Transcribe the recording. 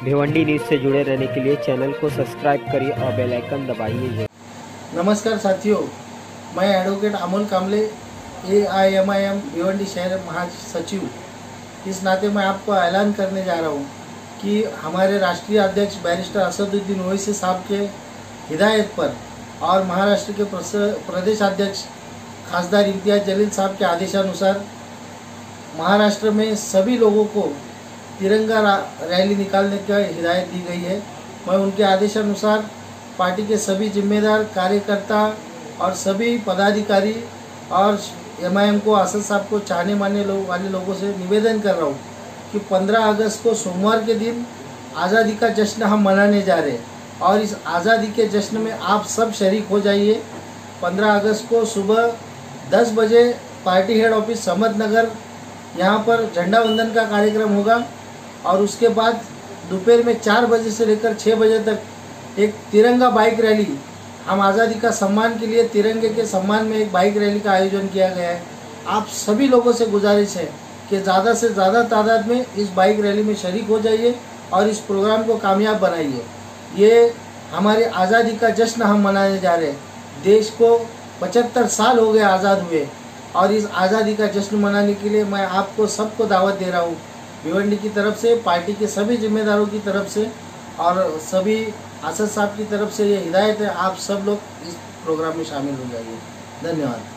Bhiwandi news से जुड़े रहने के लिए चैनल को सब्सक्राइब करिए और बेल आइकन दबाइए। नमस्कार साथियों, मैं एडवोकेट अमोल कामले AIMIM भिवंडी शहर महासचिव। इस नाते मैं आपको ऐलान करने जा रहा हूँ कि हमारे राष्ट्रीय अध्यक्ष बैरिस्टर असदुद्दीन ओवैसी साहब के हिदायत पर और महाराष्ट्र के प्रदेश अध्यक्ष खासदार इम्तियाज जलील साहब के आदेशानुसार महाराष्ट्र में सभी लोगों को तिरंगा रैली निकालने की हिदायत दी गई है। मैं उनके आदेशानुसार पार्टी के सभी जिम्मेदार कार्यकर्ता और सभी पदाधिकारी और MIM को असद साहब को चाहने मानने वाले लोगों से निवेदन कर रहा हूँ कि 15 अगस्त को सोमवार के दिन आज़ादी का जश्न हम मनाने जा रहे हैं और इस आज़ादी के जश्न में आप सब शरीक हो जाइए। 15 अगस्त को सुबह 10 बजे party head office Samad Nagar यहाँ पर झंडा वंदन का कार्यक्रम होगा और उसके बाद दोपहर में 4 बजे से लेकर 6 बजे तक एक तिरंगा बाइक रैली, हम आज़ादी का सम्मान के लिए तिरंगे के सम्मान में एक बाइक रैली का आयोजन किया गया है। आप सभी लोगों से गुजारिश है कि ज़्यादा से ज़्यादा तादाद में इस बाइक रैली में शरीक हो जाइए और इस प्रोग्राम को कामयाब बनाइए। ये हमारी आज़ादी का जश्न हम मनाने जा रहे हैं। देश को 75 साल हो गए आज़ाद हुए और इस आज़ादी का जश्न मनाने के लिए मैं आपको सबको दावत दे रहा हूँ, भिवंडी की तरफ से, पार्टी के सभी जिम्मेदारों की तरफ से और सभी असद साहब की तरफ से ये हिदायत है, आप सब लोग इस प्रोग्राम में शामिल हो जाइए। धन्यवाद।